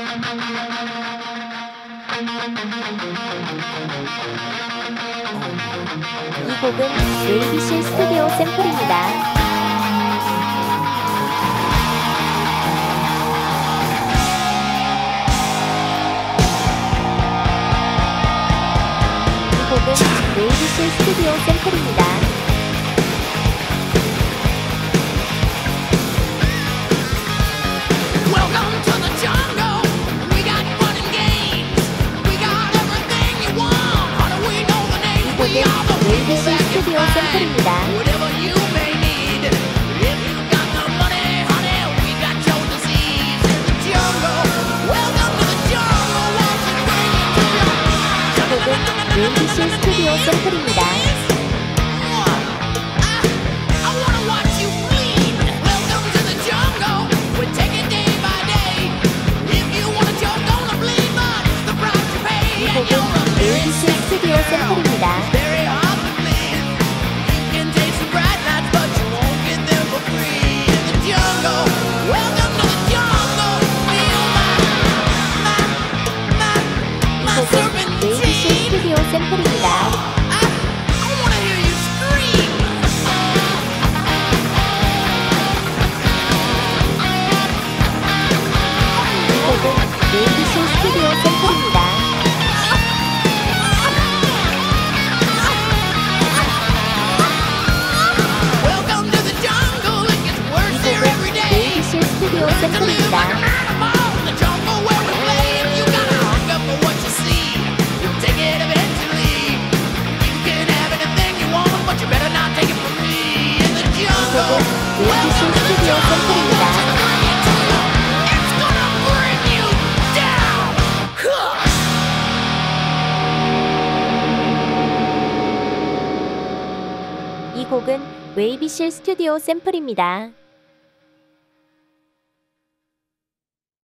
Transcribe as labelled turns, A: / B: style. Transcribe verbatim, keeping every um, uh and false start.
A: 이 곡은 에이비씨 스튜디오 샘플입니다. 이 곡은 에이비씨 스튜디오 샘플입니다. 에이비씨 스튜디오 샘플입니다. 곡은 에이비씨 스튜디오 샘플입니다. 곡은 에이비씨 스튜디오 샘플입니다. 에이비씨 스튜디오 샘플입니다. 이 곡은 에이비씨 스튜디오 샘플입니다. 이 곡은 에이비씨 스튜디오 샘플입니다. 에이비씨 스튜디오 샘플입니다. 이 곡은 에이비씨 스튜디오 샘플입니다.